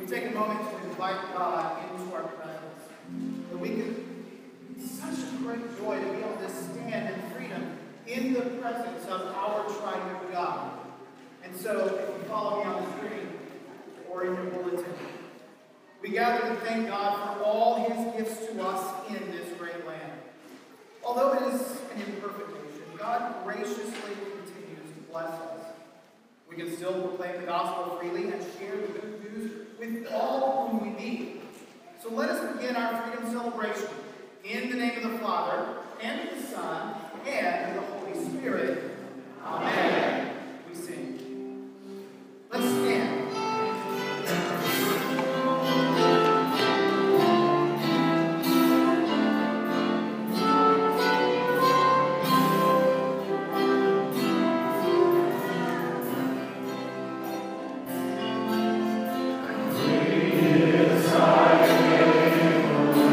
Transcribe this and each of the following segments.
take a moment to invite God into our presence. That we could, it's such a great joy to be able to stand in freedom in the presence of our triune God. And so, if you follow me on the screen or in your bulletin, we gather to thank God for all His gifts to us in this great land. Although it is an imperfect nation, God graciously continues to bless us. We can still proclaim the gospel freely and share the good news with all whom we meet. So let us begin our freedom celebration in the name of the Father, and of the Son, and of the Holy Spirit. Amen. We sing. Let's stand.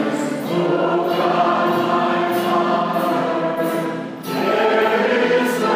There is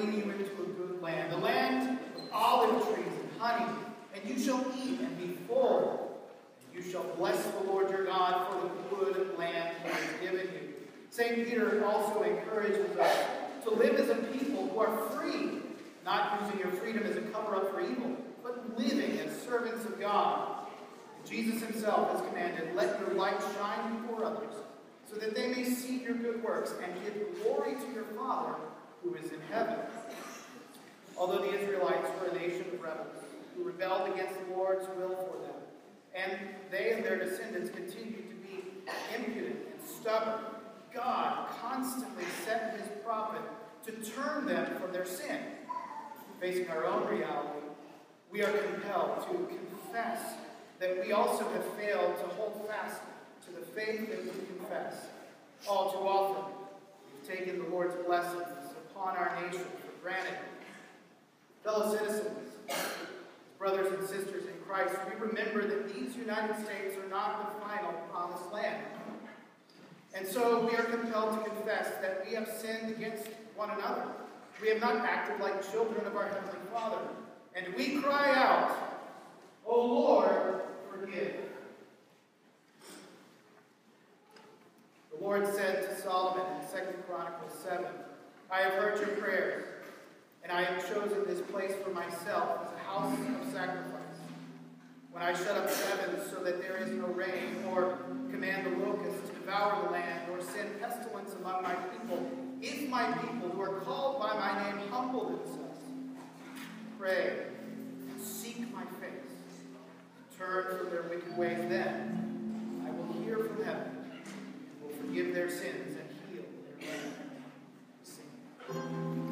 bringing you into a good land, the land of olive trees and honey, and you shall eat and be full. And you shall bless the Lord your God for the good land he has given you. St. Peter also encourages us to live as a people who are free, not using your freedom as a cover-up for evil, but living as servants of God. Jesus himself has commanded, let your light shine before others, so that they may see your good works and give glory to your Father who is in heaven. Although the Israelites were a nation of rebels, who rebelled against the Lord's will for them, and they and their descendants continued to be impudent and stubborn, God constantly sent his prophet to turn them from their sin. Facing our own reality, we are compelled to confess that we also have failed to hold fast to the faith that we confess. All too often, we've taken the Lord's blessings upon our nation for granted. Fellow citizens, brothers and sisters in Christ, we remember that these United States are not the final promised land. And so we are compelled to confess that we have sinned against one another. We have not acted like children of our Heavenly Father. And we cry out, O Lord, forgive. The Lord said to Solomon in 2 Chronicles 7, I have heard your prayers, and I have chosen this place for myself as a house of sacrifice. When I shut up the heavens so that there is no rain, or command the locusts to devour the land, or send pestilence among my people, if my people who are called by my name humble themselves, pray, seek my face, turn from their wicked ways, then I will hear from heaven, and will forgive their sins and heal their land. Sing.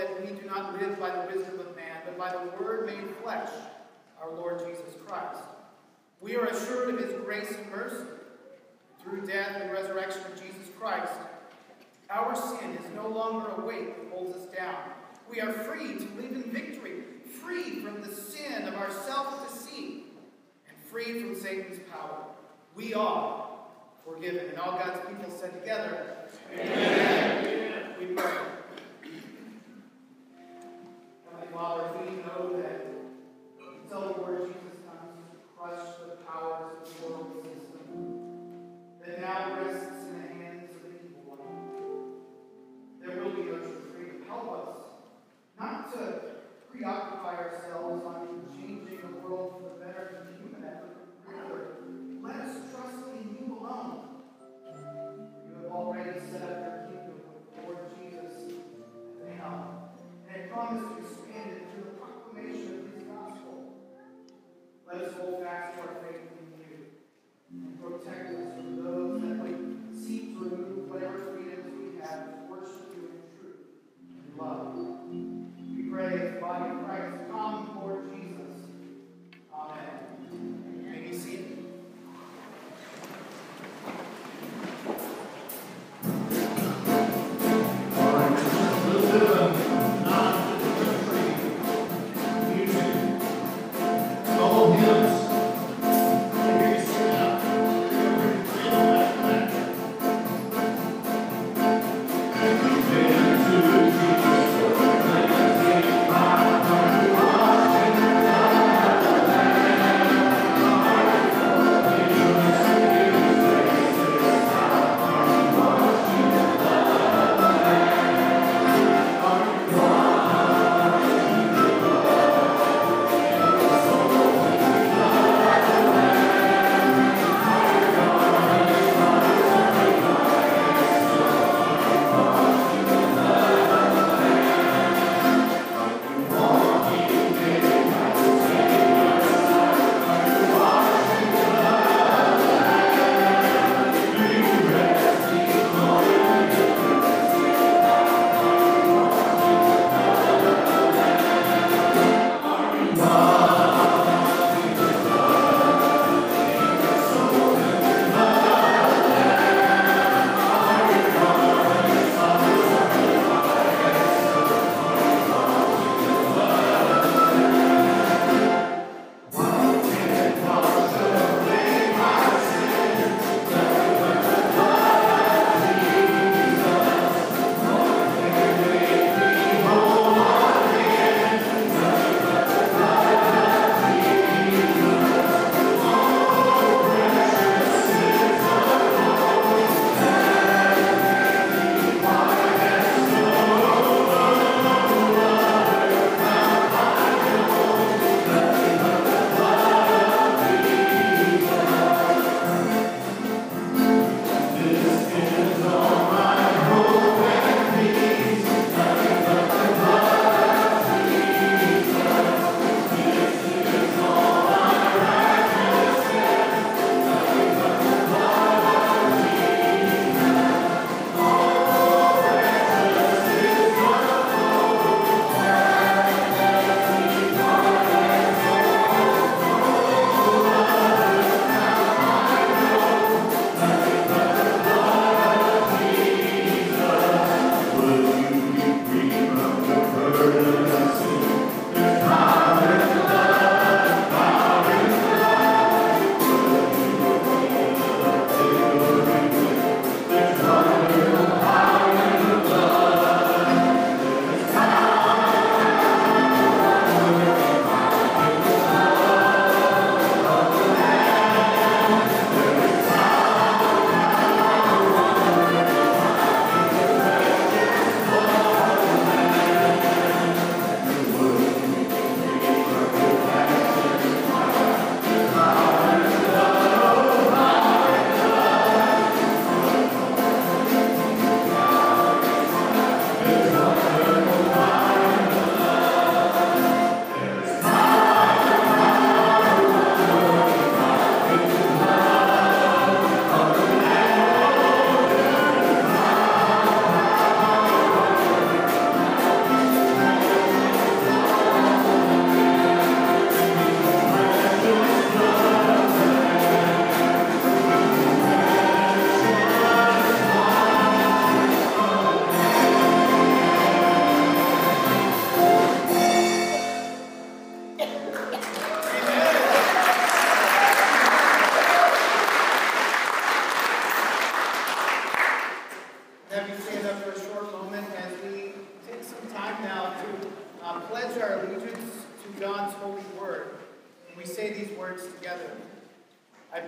that we do not live by the wisdom of man, but by the word made flesh, our Lord Jesus Christ. We are assured of his grace and mercy. Through death and resurrection of Jesus Christ, our sin is no longer a weight that holds us down. We are free to live in victory, free from the sin of our self-deceit, and free from Satan's power. We are forgiven. And all God's people said together, Amen. We pray. Heavenly Father, we know that until the Lord Jesus comes to crush the powers of the world system that now rests in the hands of the evil one, there will be no true freedom. Help us not to preoccupy ourselves on changing the world for the better than human effort. Rather, let us trust in you alone. You have already set up your kingdom with the Lord Jesus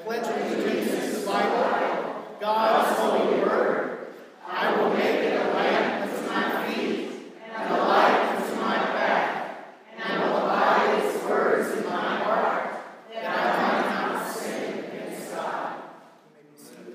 pledge allegiance to the Bible, God's holy word. I will make it a lamp unto my feet, and a light unto my path, and will abide its words in my heart, that I might not sin against God. You may be seated.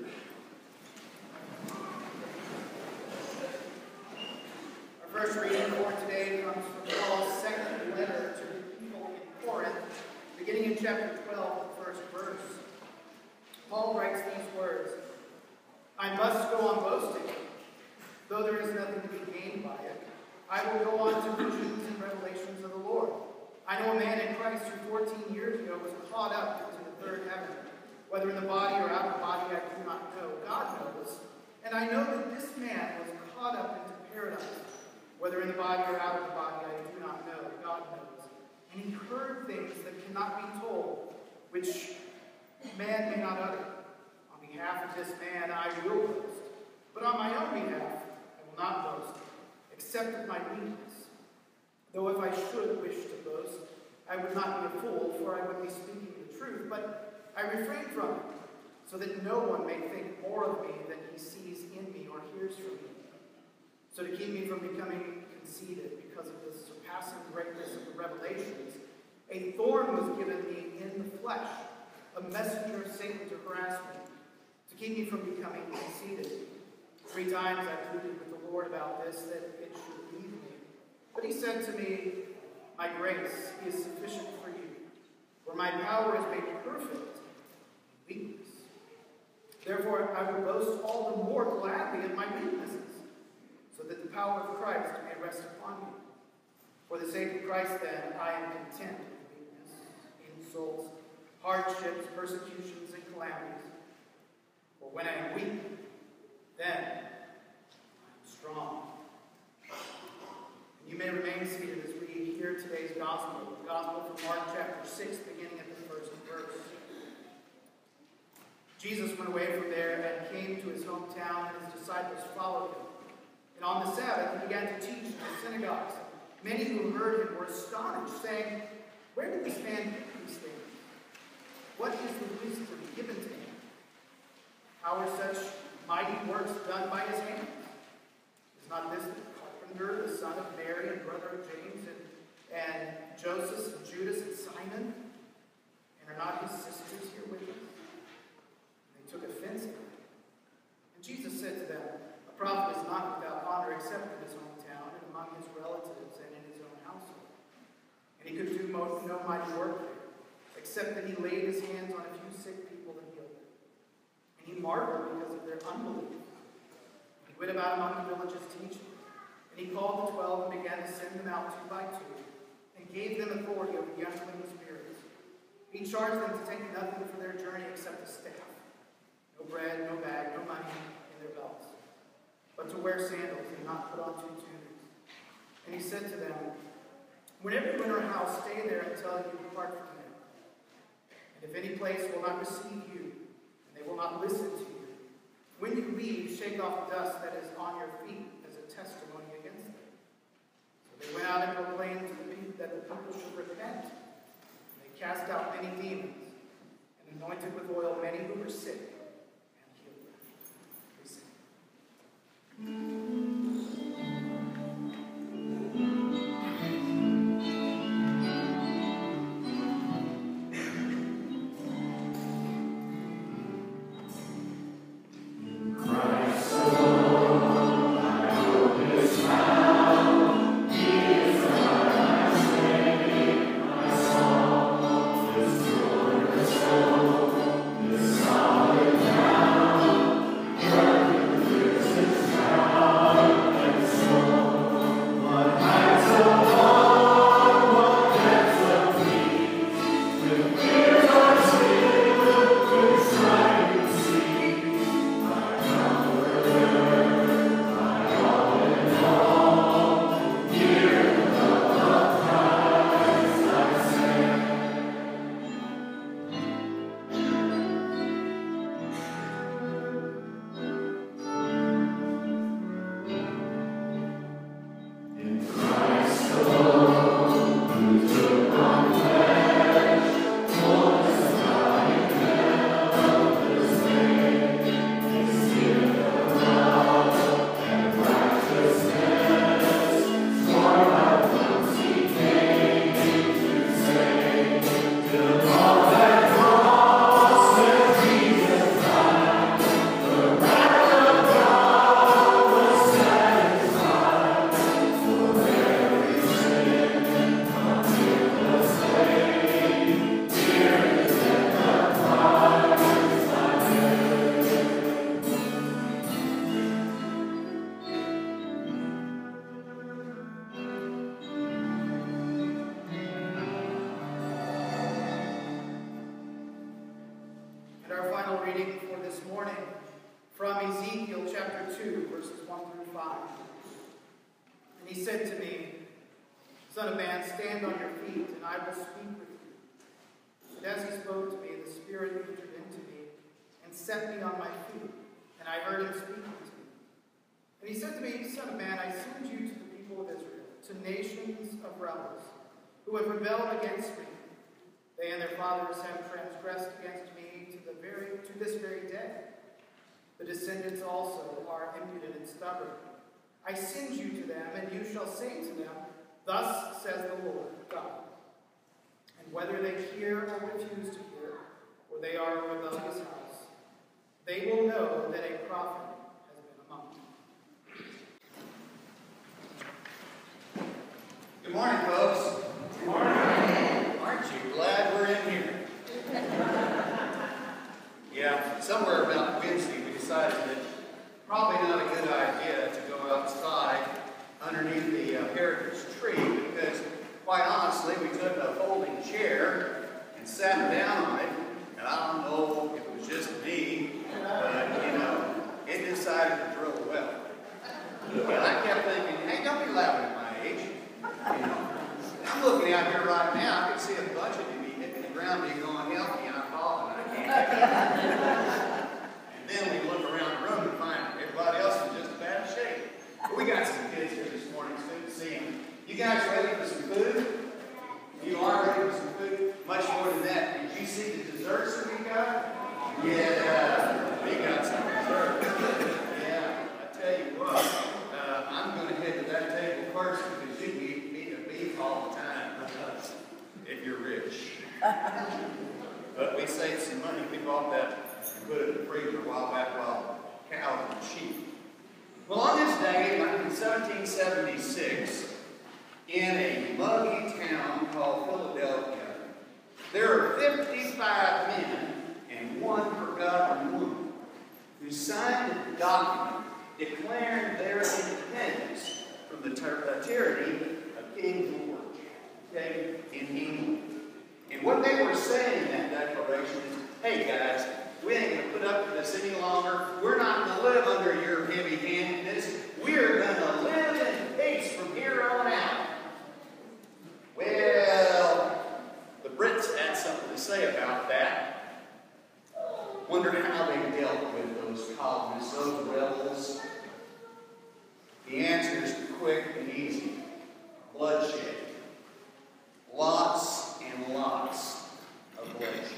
Our first reading for today comes from Paul's second letter to the people in Corinth, beginning in chapter 12, the first verse. Paul writes these words, I must go on boasting, though there is nothing to be gained by it. I will go on to visions and revelations of the Lord. I know a man in Christ who 14 years ago was caught up into the third heaven. Whether in the body or out of the body, I do not know. God knows. And I know that this man was caught up into paradise. Whether in the body or out of the body, I do not know. God knows. And he heard things that cannot be told, which man may not utter. On behalf of this man I will boast, but on my own behalf I will not boast, except of my weakness. Though if I should wish to boast, I would not be a fool, for I would be speaking the truth, but I refrain from it, so that no one may think more of me than he sees in me or hears from me. So to keep me from becoming conceited because of the surpassing greatness of the revelations, a thorn was given me in the flesh, a messenger of Satan to harass me, to keep me from becoming conceited. 3 times I pleaded with the Lord about this, that it should leave me. But he said to me, my grace is sufficient for you, for my power is made perfect in weakness. Therefore I will boast all the more gladly of my weaknesses, so that the power of Christ may rest upon me. For the sake of Christ, then, I am content with weakness, insults, hardships, persecutions, and calamities. For when I am weak, then I am strong. You may remain seated as we hear today's gospel, the gospel from Mark chapter 6, beginning at the first verse. Jesus went away from there and came to his hometown, and his disciples followed him. And on the Sabbath he began to teach in the synagogues. Many who heard him were astonished, saying, where did this man get these things? What is the wisdom given to him? How are such mighty works done by his hands? Is not this the carpenter, the son of Mary, and brother of James, and Joseph, and Judas, and Simon? And are not his sisters here with us? And they took offense at him. And Jesus said to them, a prophet is not without honor except in his hometown, and among his relatives, and in his own household. And he could do no mighty work there, except that he laid his hands on a few sick people and healed them. And he marveled because of their unbelief. He went about among the villages teaching. And he called the 12 and began to send them out 2 by 2, and gave them authority over the unclean spirits. He charged them to take nothing for their journey except a staff. No bread, no bag, no money in their belts, but to wear sandals and not put on 2 tunics. And he said to them, whenever you enter a house, stay there until you depart from there. And if any place will not receive you, and they will not listen to you, when you leave, shake off the dust that is on your feet as a testimony against them. So they went out and proclaimed to the people that the people should repent. And they cast out many demons, and anointed with oil many who were sick, and healed them. We sing. Solid Bible reading for this morning from Ezekiel chapter 2, verses 1 through 5. And he said to me, Son of man, stand on your feet, and I will speak with you. And as he spoke to me, the Spirit entered into me and set me on my feet, and I heard him speaking to me. And he said to me, Son of man, I send you to the people of Israel, to nations of rebels, who have rebelled against me. They and their fathers have transgressed against me to this very day. The descendants also are impudent and stubborn. I send you to them, and you shall say to them, Thus says the Lord God. And whether they hear or refuse to hear, or they are a rebellious house, they will know that a prophet has been among them. Good morning, folks. Good morning. Aren't you glad we're in here? Yeah, somewhere about Wednesday we decided that probably not a good idea to go outside underneath the heritage tree because, quite honestly, we took a folding chair and sat down on it, and I don't know if it was just me, but, it decided to drill a well. And I kept thinking, hey, don't be laughing at my age. I'm looking out here right now, I can see a bunch of you hitting the ground being going healthy, and I'm falling, I can't. And then we look around the room and find everybody else in just bad shape. But we got some kids here this morning, it's good to see them. You guys ready for some food? You are ready for some food? Much more than that. Did you see the desserts that we got? Yeah, we got some dessert. Yeah, I tell you what, I'm going to head to that table first because you can eat meat and beef all the time. If you're rich. But we saved some money. We bought that and put it in the freezer a while back while cows were cheap. Well, on this day, in 1776, in a muggy town called Philadelphia, there are 55 men and one forgotten woman who signed a document declaring their independence from the tyranny of King George, okay, in England. And what they were saying in that declaration is, hey guys, we ain't going to put up with this any longer. We're not going to live under your heavy-handedness. We're going to live in peace from here on out. Well, the Brits had something to say about that. Wondered how they dealt with those colonists, those rebels. The answer is quick and easy. Bloodshed. Lots and lots of bloodshed.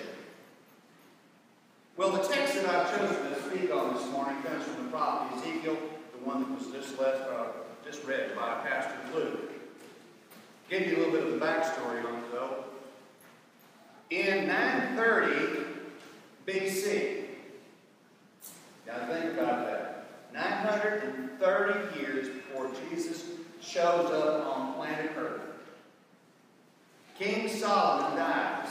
Well, the text that I've chosen to speak on this morning comes from the prophet Ezekiel, the one that was just read by Pastor Luke. Give you a little bit of the backstory on it, though. In 930 BC, now think about that. 930 years before Jesus shows up on planet Earth, King Solomon dies.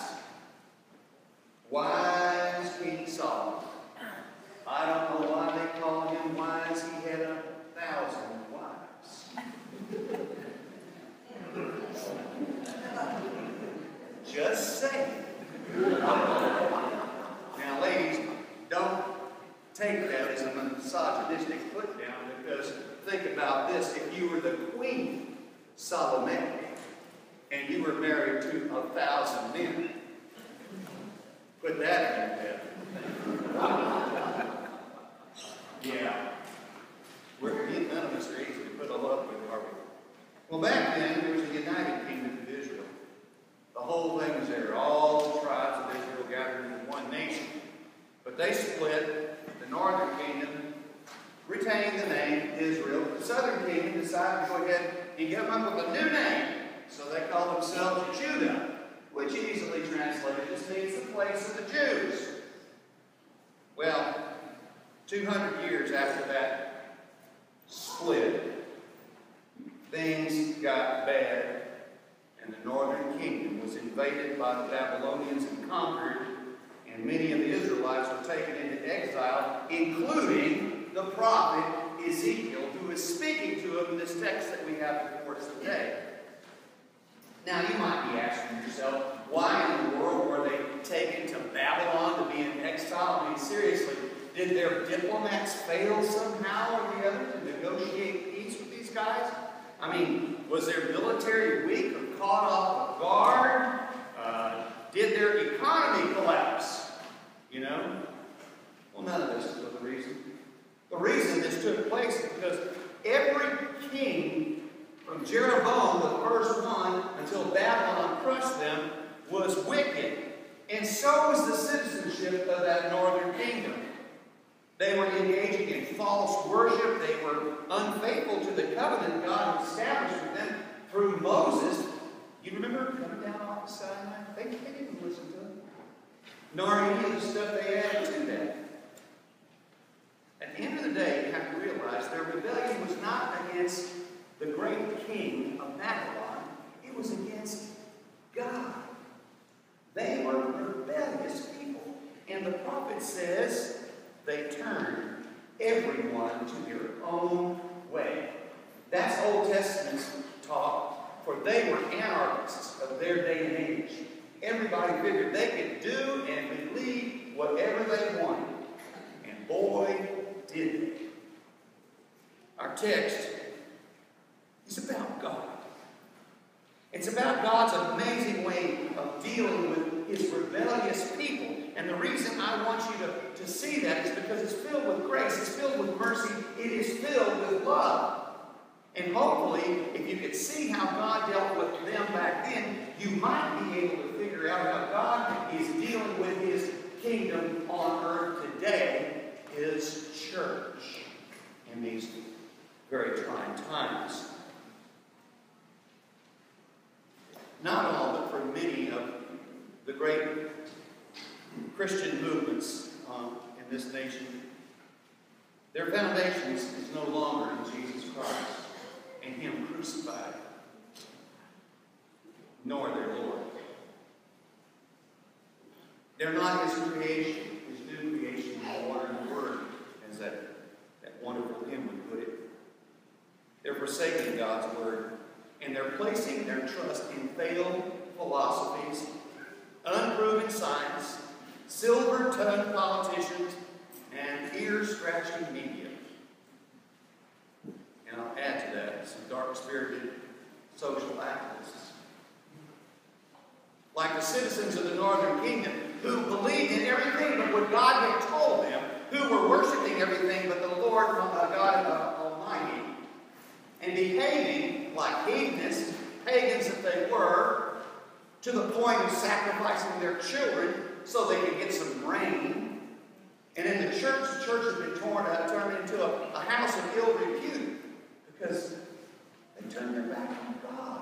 Wise King Solomon. I don't know why they call him wise. He had 1,000 wives. Just saying. Now, ladies, don't take that as a misogynistic put down because think about this. If you were the Queen Salome and you were married to 1,000 men, put that in your head. Yeah. None of us are easy to put all up with, are we? Well, back then, there was a united kingdom of Israel. The whole thing was there. All the tribes of Israel gathered into one nation. But they split. The northern kingdom retained the name Israel. The southern kingdom decided to go ahead and come up with a new name. So they called themselves Judah, which easily translated just means the place of the Jews. Well, 200 years after that split, things got bad, and the northern kingdom was invaded by the Babylonians and conquered, and many of the Israelites were taken into exile, including the prophet Ezekiel, who is speaking to them in this text that we have before us today. Now, you might be asking yourself, why in the world were they taken to Babylon to be in exile? I mean, seriously, did their diplomats fail somehow or the other to negotiate peace with these guys? I mean, was their military weak or caught off guard? Did their economy collapse? You know? Well, none of this is the reason. The reason this took place is because every king from Jeroboam, the first one, until Babylon crushed them, was wicked. And so was the citizenship of that northern kingdom. They were engaging in false worship. They were unfaithful to the covenant God established with them through Moses. You remember coming down off the Sinai? They didn't listen to him. Nor any of the stuff they added to that. At the end of the day, you have to realize their rebellion was not against the great king of Babylon. It was against God. They were rebellious people. And the prophet says they turned everyone to their own way. That's Old Testament's talk, for they were anarchists of their day and age. Everybody figured they could do and believe whatever they wanted. And boy, did they. Our text is about God. It's about God's amazing way of dealing with His rebellious people. And the reason I want you to see that is because it's filled with grace, it's filled with mercy, it is filled with love. And hopefully, if you could see how God dealt with them back then, you might be able to figure out how God is dealing with His kingdom on earth today, His church, in these very trying times. Not all, but for many of the great Christian movements in this nation, their foundation is no longer in Jesus Christ and Him crucified, nor their Lord. They're not His creation, His new creation in water and word, as that wonderful hymn would put it. They're forsaking God's word, and they're placing their trust in failed philosophies, unproven science, silver-tongued politicians, and ear-scratching media. And I'll add to that some dark-spirited social activists. Like the citizens of the northern kingdom who believed in everything but what God had told them, who were worshiping everything but the Lord God Almighty, and behaving like heathenists, pagans that they were, to the point of sacrificing their children so they could get some rain. And in the church has been turned into a house of ill repute because they turned their back on God.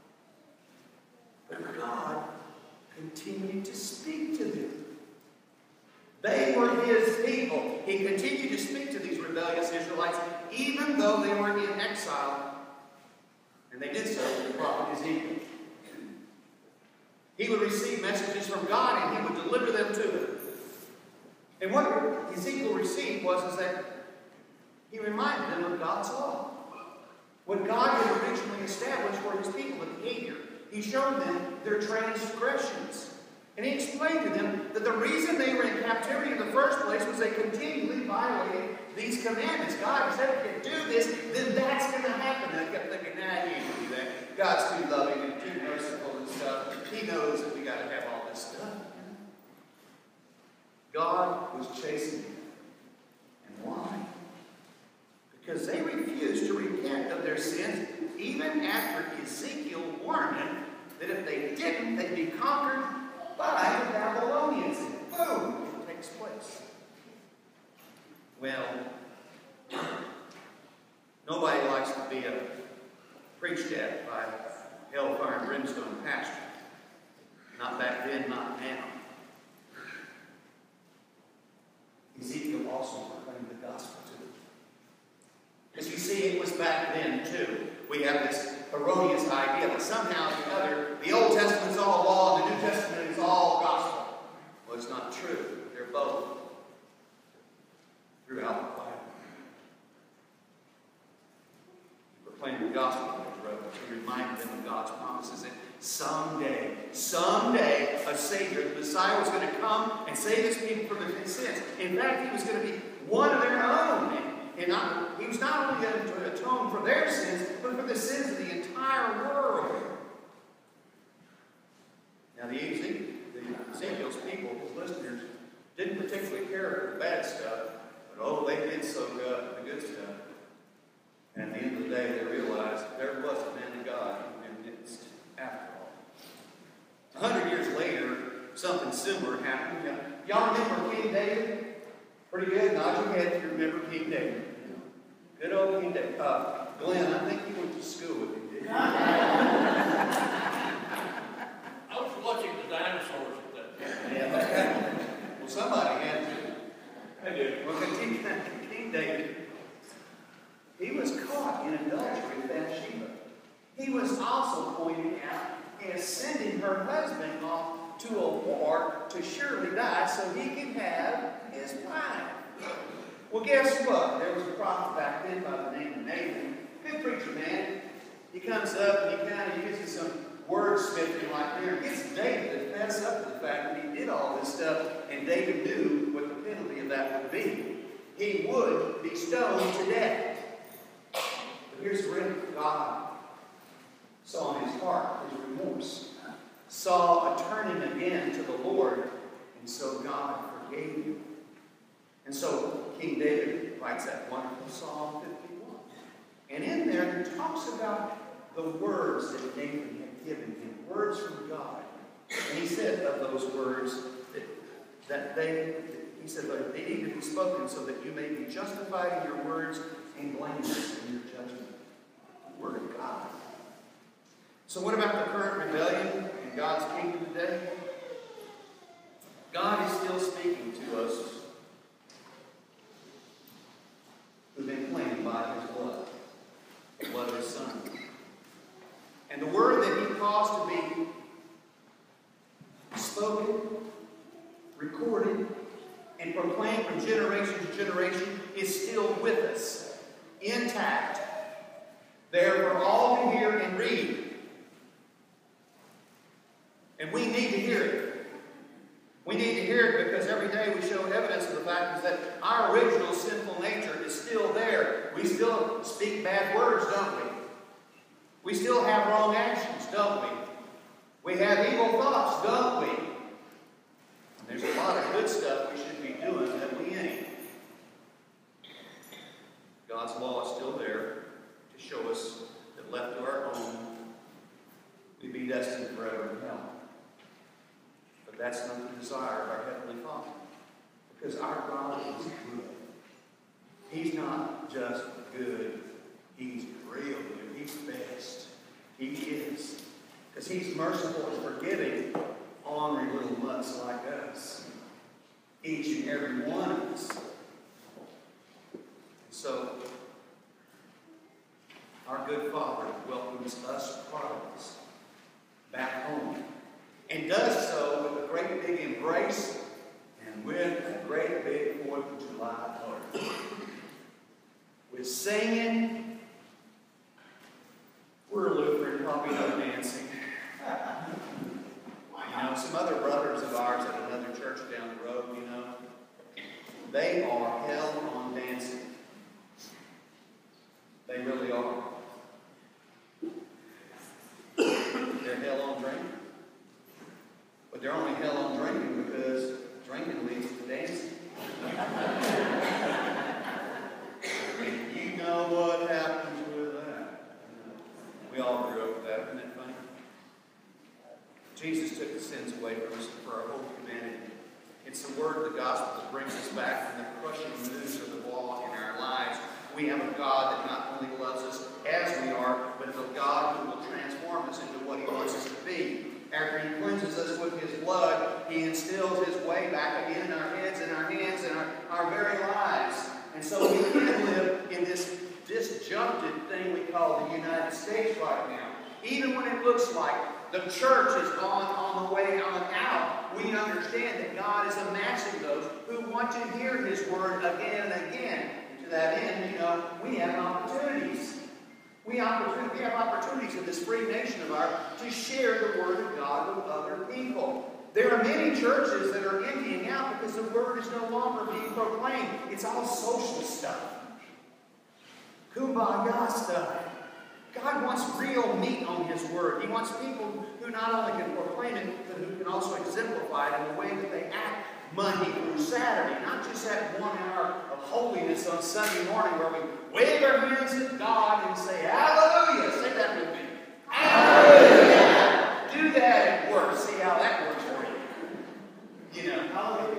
But God continued to speak to them. They were His people. He continued to speak to these rebellious Israelites even though they were in exile. And they did so with the prophet Ezekiel. He would receive messages from God and He would deliver them to them. And what Ezekiel received was that he reminded them of God's law. What God had originally established for His people, the behavior. He showed them their transgressions. And He explained to them that the reason they were in captivity in the first place was they continually violated these commandments. God said, if you do this, then that's going to happen. And I kept thinking, nah, He ain't do that. God's too loving and too merciful and stuff. He knows that we got to have all this stuff. God was chasing them. And why? Because they refused to repent of their sins, even after Ezekiel warned them that if they didn't, they'd be conquered by the Babylonians. And boom, it takes place. Well, nobody likes to be preached at by hellfire and brimstone pastor. Not back then, not now. Ezekiel also proclaimed the gospel to them. Because you see, it was back then too. We have this erroneous idea that somehow or the other, the Old Testament is all law and the New Testament is all gospel. Well, it's not true. They're both throughout the Bible. He proclaimed the gospel that he wrote. He reminded them of God's promises that someday, a Savior, the Messiah, was In fact, he was going to be one of their own. And he was not only going to atone for their sins, but for the sins of the entire world. Now, the Ezekiel's people, his listeners, didn't particularly care for the bad stuff, but oh, they did soak up the good stuff. And at the end of the day, they realized there was a man of God in their midst after all. 100 years later, something similar happened. Y'all remember King David? Pretty good. Nod your head if you remember King David. Good old King David. Glenn, I think you went to school with him, didn't you? I was watching the dinosaurs at that time. Yeah. Well, somebody had to. I did. Well, King David, he was caught in adultery with Bathsheba. He was also pointed out as sending her husband off to a war to surely die so he could have his wife. Well, guess what? There was a prophet back then by the name of Nathan. Good preacher, man. He comes up and he kind of uses some wordsmithing like there. Gets David to fess up to the fact that he did all this stuff, and David knew what the penalty of that would be. He would be stoned to death. But here's the real God saw in his heart his remorse, saw a turning again to the Lord, and so God forgave him. And so King David writes that wonderful Psalm 51. And in there he talks about the words that Nathan had given him, words from God. And he said of those words that they need to be spoken so that you may be justified in your words and blameless in your judgment. The Word of God. So what about the current rebellion in God's kingdom today? God is still speaking to us who've been claimed by his blood, the blood of his Son. And the word that he caused to be spoken, recorded, and proclaimed from generation to generation is still with us, intact, there for all to hear and read. And we need to hear it. We need to hear it because every day we show evidence of the fact is that our original sinful nature is still there. We still speak bad words, don't we? We still have wrong actions, don't we? We have evil thoughts, don't we? And there's a lot of good stuff we should be doing that we ain't. God's law is still there to show us that left to our own, we'd be destined forever in hell. But that's not the desire of our Heavenly Father. Because our God is good. He's not just good. He's real good. He's best. He is. Because he's merciful and forgiving ornery little mutts like us. Each and every one of us. So, our good Father welcomes us prodigals back home. And does so with a great big embrace and with a great big 4th of July party. With singing, we're Lutheran, probably no dancing. You know, some other brothers of ours at another church down the road, you know, they are hell on dancing. They really are. They're hell on drinking. But they're only hell on drinking because drinking leads to dancing. And you know what happens with that. We all grew up with that. Isn't it funny? Jesus took the sins away from us for our whole humanity. It's the word of the gospel that brings us back from the crushing news of the law in our lives. We have a God that not only loves us as we are, but a God who will transform us into what he wants us to be. After he cleanses us with his blood, he instills his way back again in our heads and our hands and our very lives. And so we can live in this disjuncted thing we call the United States right now. Even when it looks like the church is on the way on out, we understand that God is amassing those who want to hear his word again and again. And to that end, you know, we have opportunities. We have opportunities in this free nation of ours to share the Word of God with other people. There are many churches that are emptying out because the Word is no longer being proclaimed. It's all social stuff. Kumbaya stuff. God wants real meat on His Word. He wants people who not only can proclaim it, but who can also exemplify it in the way that they act Monday through Saturday. Not just that 1 hour of holiness on Sunday morning where we wave our hands at God and say, Hallelujah! Say that with me. Hallelujah! Do that at work. See how that works for you. You know, hallelujah.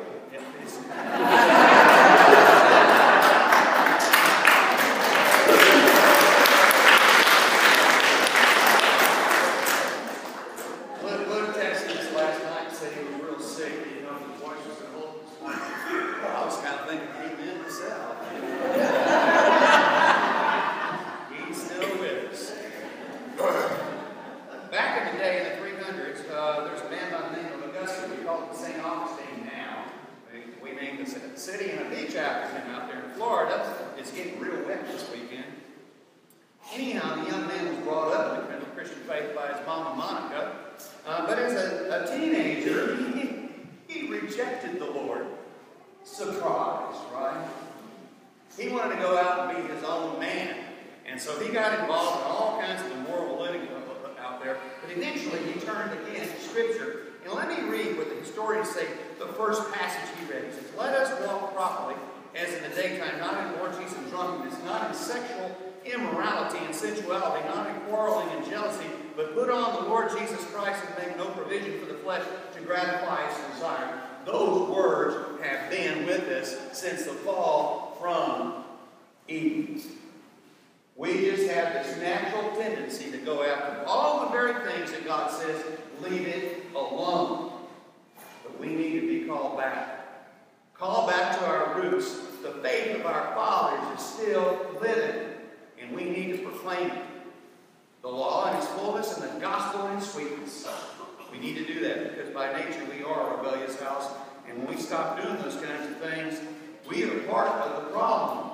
City and a beach after him out there in Florida. It's getting real wet this weekend. Anyhow, the young man was brought up in the Christian faith by his mama Monica. But as a teenager, he rejected the Lord. Surprise, right? He wanted to go out and be his own man. And so he got involved in all kinds of immoral living out there. But eventually he turned again to Scripture. And let me read what the historians say, the first passage he read. He says, let us walk properly, as in the daytime, not in orgies and drunkenness, not in sexual immorality and sensuality, not in quarreling and jealousy, but put on the Lord Jesus Christ and make no provision for the flesh to gratify its desire. Those words have been with us since the fall from Eden. We just have this natural tendency to go after all the very things that God says, leave it alone. But we need to be called back. Called back to our roots. The faith of our fathers is still living. And we need to proclaim it. The law in its fullness and the gospel in its sweetness. We need to do that because by nature we are a rebellious house. And when we stop doing those kinds of things, we are part of the problem.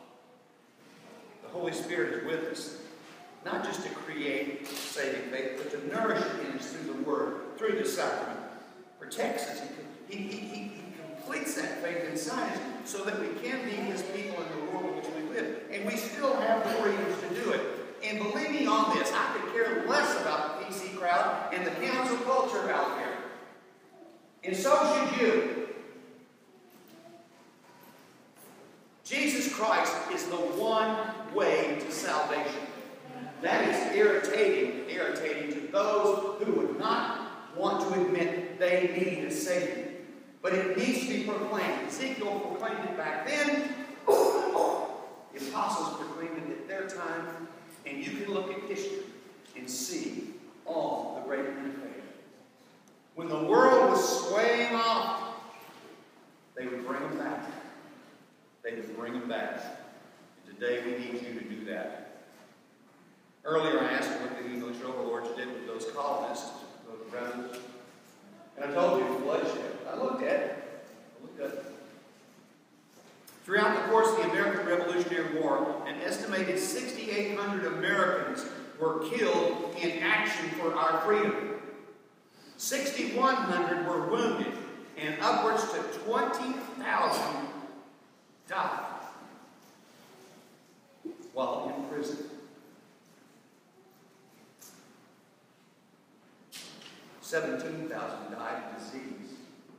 The Holy Spirit is with us. Not just to create saving faith, but to nourish it in us through the Word, through the sacrament. Protects us. He completes that faith inside us so that we can be His people in the world in which we live. And we still have the freedoms to do it. And believe me on this, I could care less about the PC crowd and the council culture out there. And so should you. Jesus Christ is the one way to salvation. That is irritating to those who would not want to admit they need a Savior. But it needs to be proclaimed. Ezekiel proclaimed it back then. The apostles proclaimed it at their time. And you can look at history and see all the great men of faith. When the world was swaying off, they would bring them back. They would bring them back. And today we need you to do that. Earlier I asked what the English overlords did with those colonists, those rebels. And I told you bloodshed. I looked at it. Throughout the course of the American Revolutionary War, an estimated 6,800 Americans were killed in action for our freedom. 6,100 were wounded, and upwards to 20,000 died while in prison. 17,000 died of disease.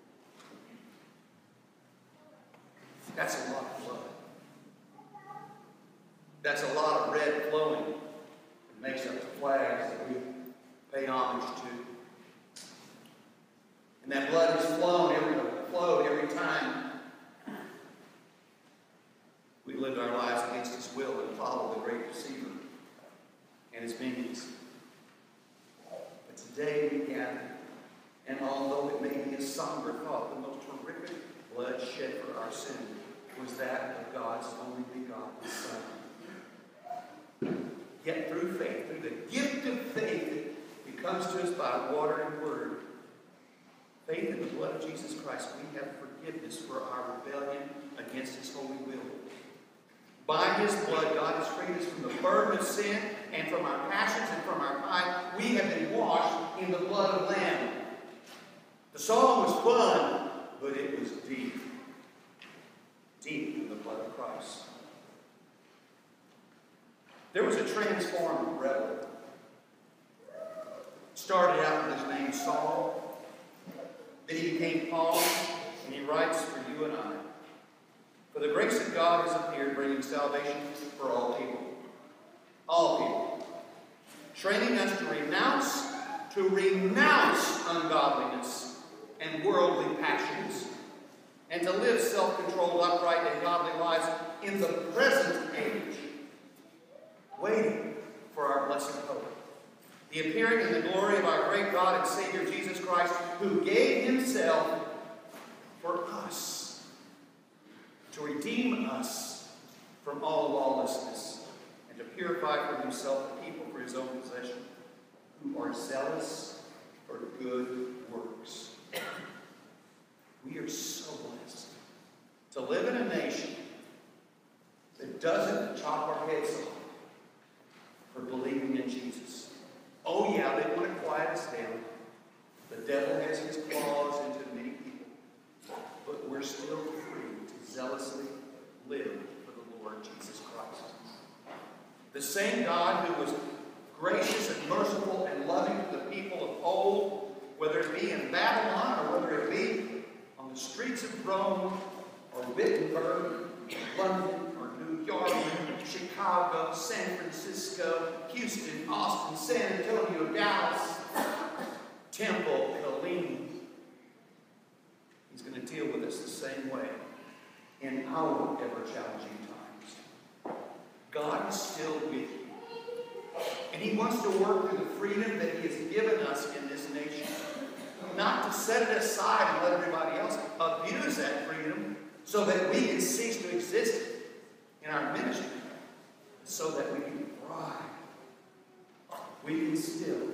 That's a lot of blood. That's a lot of red flowing. It makes up the flags that we pay homage to. And that blood has flowed every time we live our lives against His will and follow the great deceiver and his minions. But today we gather, and although it may be a somber thought, the most horrific blood shed for our sin was that of God's only begotten Son. Yet through faith, through the gift of faith that comes to us by water and word, faith in the blood of Jesus Christ, we have forgiveness for our rebellion against His holy will. By His blood, God has freed us from the burden of sin and from our passions and from our pride. We have been washed in the blood of the Lamb. The song was fun, but it was deep. Deep in the blood of Christ. There was a transformed rebel. Started out with his name Saul. Then he became Paul, and he writes for you and I. For the grace of God has appeared, bringing salvation for all people. All people. Training us to renounce ungodliness and worldly passions, and to live self-controlled, upright, and godly lives in the present age, waiting for our blessed hope, the appearing in the glory of our great God and Savior Jesus Christ, who gave himself for us, to redeem us from all lawlessness, and to purify for himself a people for his own possession, who are zealous for good works. We are so blessed to live in a nation that doesn't chop our heads off for believing in Jesus. Oh yeah, they want to quiet us down. The devil has his claws into many people. But we're still free to zealously live for the Lord Jesus Christ. The same God who was gracious and merciful and loving to the people of old, whether it be in Babylon or whether it be on the streets of Rome or Wittenberg, London or New York, Chicago, San Francisco, Houston, Austin, San Antonio, Dallas, Temple, Killeen. He's going to deal with us the same way in our ever-challenging times. God is still with you. And he wants to work through the freedom that he has given us in this nation. Not to set it aside and let everybody else abuse that freedom so that we can cease to exist in our ministry, so that we can thrive. We can still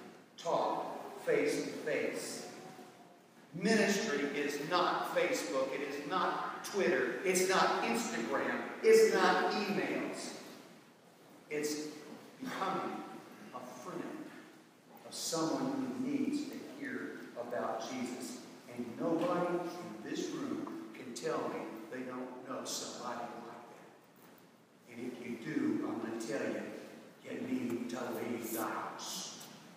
talk face to face. Ministry is not Facebook. It is not Twitter. It's not Instagram. It's not emails. It's becoming a friend of someone who needs to hear about Jesus. And nobody in this room can tell me they don't know somebody like that. And if you do, I'm going to tell you, you need to leave the house.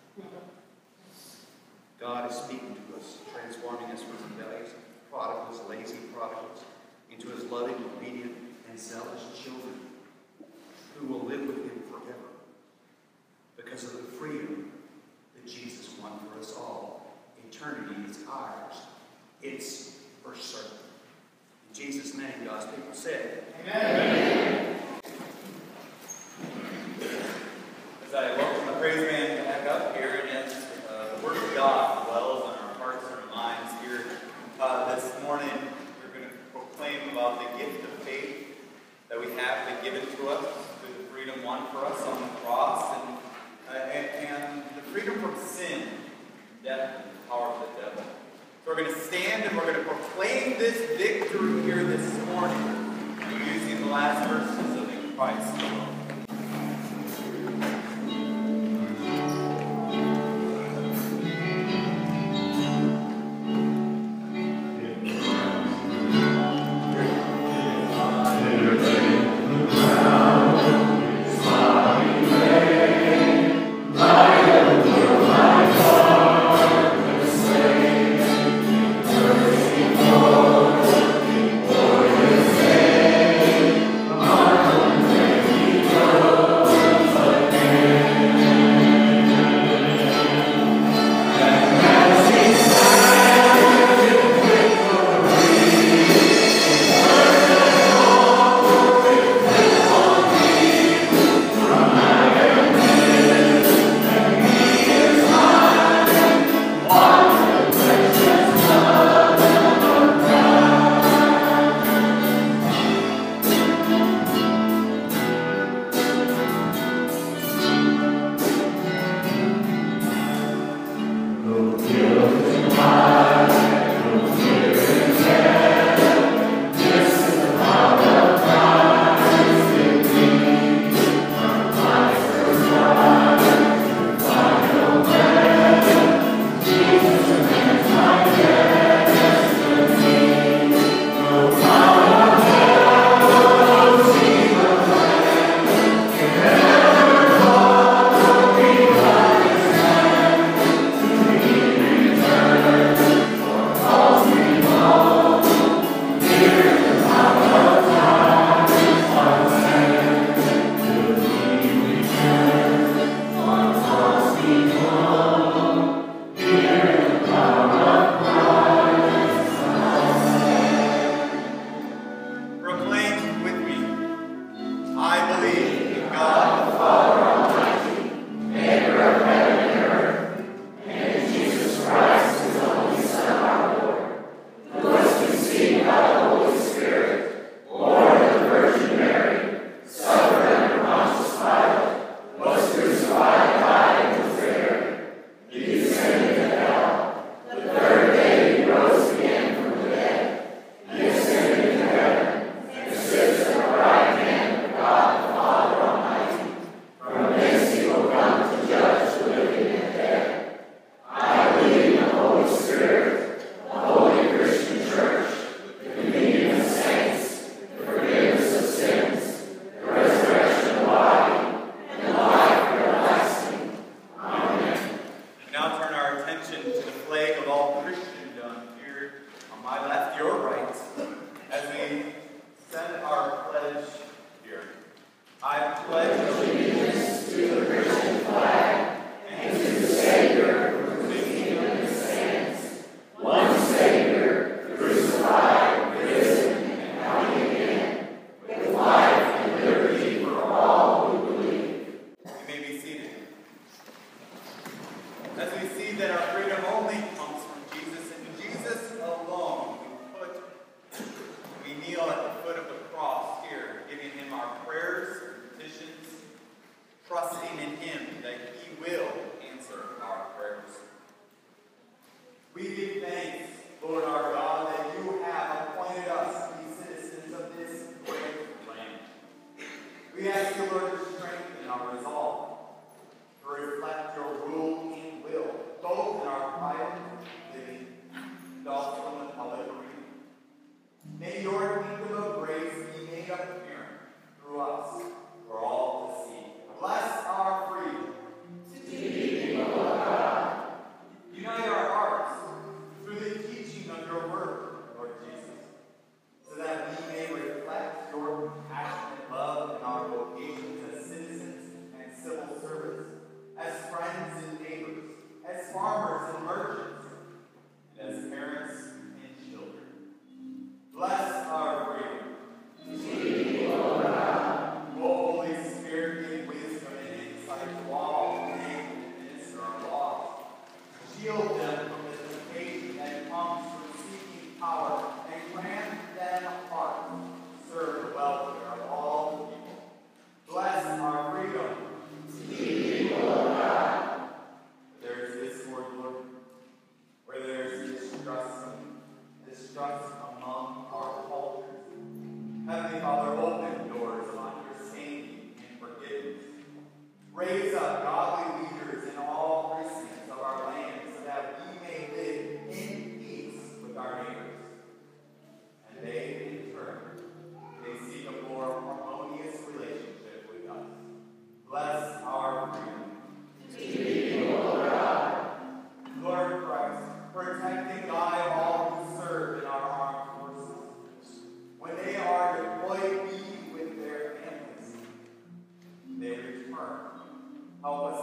God is speaking to us, transforming us from rebellious prodigals, lazy prodigals, into his loving, obedient, and zealous children who will live with him forever because of the freedom that Jesus won for us all. Eternity is ours. It's for certain. In Jesus' name, God's people said, Amen. As I welcome the praise band back up here, and as the Word of God dwells in our hearts and our minds here this morning, we're going to proclaim about the gift of faith that we have been given to us through the freedom won for us on the cross, and the freedom from sin, death, and the power of the devil. So we're going to stand and we're going to proclaim this victory here this morning using the last verses of In Christ alone. Thank you. foot of the cross here, giving him our prayers and petitions, trusting in him that he will answer our prayers. We give thanks, Lord our God, that you have appointed us to be citizens of this great land. We ask you, Lord, to strengthen our resolve, to reflect your rule and will, both in our private living and also in the public arena. May your kingdom of grace be made apparent through us for all to see. Bless our freedom. Unite our hearts through the teaching of your word, Lord Jesus, so that we may reflect your passionate love in our vocations as citizens and civil servants, as friends and neighbors, as farmers and merchants, and as parents and children. Bless our freedom. Holy Spirit, give wisdom and insight to all who name and minister our laws. Shield them from the temptation that comes from seeking power, and grant them a heart to serve the welfare of all the people. Bless our freedom. There is discord, Lord, where there is distrust among our cultures. Heavenly Father, open doors of understanding and forgiveness. Raise up godly leaders in all precincts of our land so that we may live in peace with our neighbors. And they, in turn, may seek a more harmonious relationship with us. Bless our freedom. Lord Christ, protect and guide all who serve in our armed forces. When they are deployed, be with their families. They return. Help us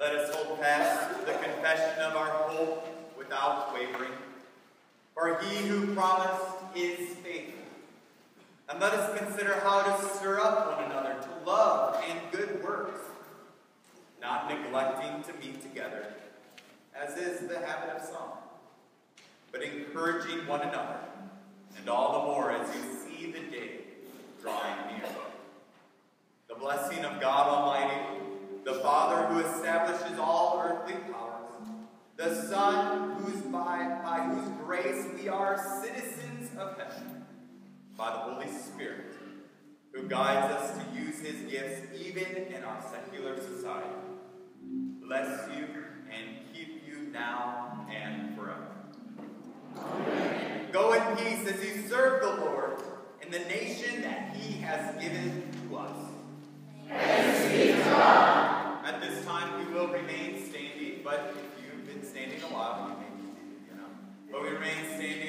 Let us hold fast the confession of our hope without wavering. For he who promised is faithful. And let us consider how to stir up one another to love and good works, not neglecting to meet together, as is the habit of some, but encouraging one another, and all the more as you see the day drawing near. The blessing of God Almighty, the Father who establishes all earthly powers, the Son by whose grace we are citizens of heaven, by the Holy Spirit, who guides us to use his gifts even in our secular society, bless you and keep you now and forever. Amen. Go in peace as you serve the Lord in the nation that he has given to us. Thanks be to God. At this time, we will remain standing, but if you've been standing a while, you may be, but we remain standing